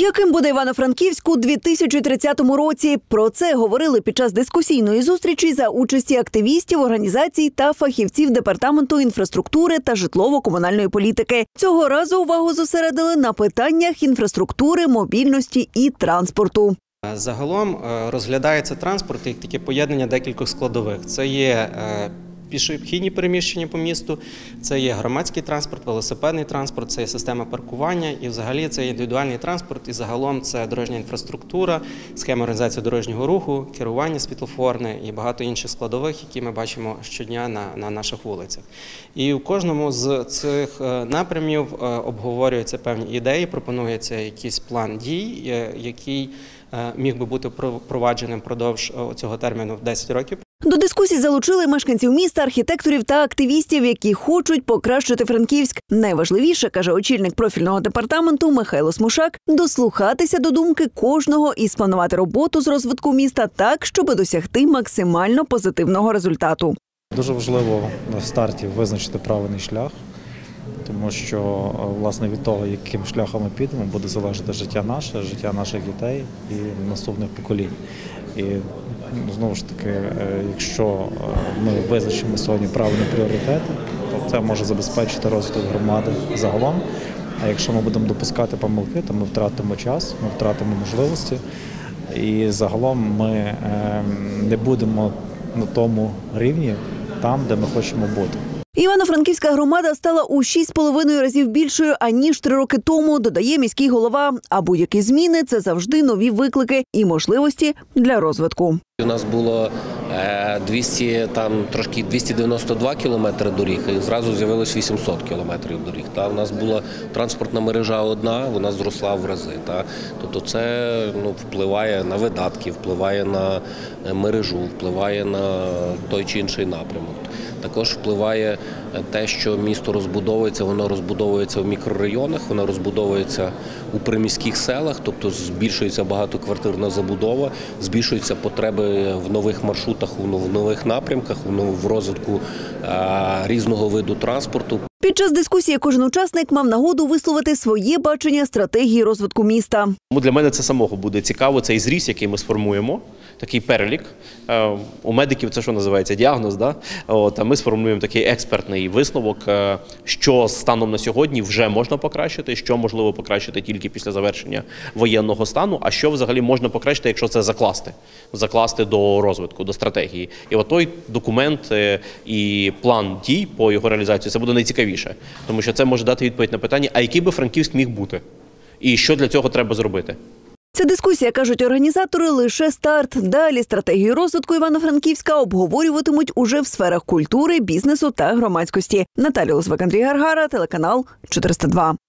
Яким буде Івано-Франківськ у 2030 році? Про це говорили під час дискусійної зустрічі за участі активістів, організацій та фахівців Департаменту інфраструктури та житлово-комунальної політики. Цього разу увагу зосередили на питаннях інфраструктури, мобільності і транспорту. Загалом розглядається транспорт як таке поєднання декількох складових. Це є пішохідні переміщення по місту, це є громадський транспорт, велосипедний транспорт, це є система паркування і взагалі це є індивідуальний транспорт і загалом це дорожня інфраструктура, схема організації дорожнього руху, керування світлофорне і багато інших складових, які ми бачимо щодня на наших вулицях. І в кожному з цих напрямів обговорюються певні ідеї, пропонується якийсь план дій, який міг би бути впровадженим впродовж цього терміну в 10 років. До дискусії залучили мешканців міста, архітекторів та активістів, які хочуть покращити Франківськ. Найважливіше, каже очільник профільного департаменту Михайло Смушак, дослухатися до думки кожного і спланувати роботу з розвитку міста так, щоб досягти максимально позитивного результату. Дуже важливо на старті визначити правильний шлях, тому що, власне, від того, яким шляхом ми підемо, буде залежати життя наше, життя наших дітей і наступних поколінь. І, знову ж таки, якщо ми визначимо сьогодні правильні пріоритети, то це може забезпечити розвиток громади загалом. А якщо ми будемо допускати помилки, то ми втратимо час, ми втратимо можливості. І загалом ми не будемо на тому рівні, там, де ми хочемо бути. Івано-Франківська громада стала у 6,5 разів більшою, аніж 3 роки тому, додає міський голова. А будь-які зміни – це завжди нові виклики і можливості для розвитку. У нас було 292 кілометри доріг, і зразу з'явилось 800 кілометрів доріг. У нас була транспортна мережа одна, вона зросла в рази. Тобто це впливає на видатки, впливає на мережу, впливає на той чи інший напрямок. Також впливає те, що місто розбудовується, воно розбудовується в мікрорайонах, воно розбудовується у приміських селах, тобто збільшується багатоквартирна забудова, збільшуються потреби в нових маршрутах, в нових напрямках, в розвитку різного виду транспорту. Під час дискусії кожен учасник мав нагоду висловити своє бачення стратегії розвитку міста. Для мене це самого буде цікаво, цей зріз, який ми сформуємо, такий перелік. У медиків це що називається діагноз, да? А ми сформуємо такий експертний висновок, що станом на сьогодні вже можна покращити, що можливо покращити тільки після завершення воєнного стану, а що взагалі можна покращити, якщо це закласти до розвитку, до стратегії. І от той документ і план дій по його реалізації, це буде найцікавіше, тому що це може дати відповідь на питання, а який би Франківськ міг бути? І що для цього треба зробити? Ця дискусія, кажуть організатори, лише старт. Далі стратегію розвитку Івано-Франківська обговорюватимуть уже в сферах культури, бізнесу та громадськості. Наталія Лозвик, Андрій Гаргара, телеканал 402.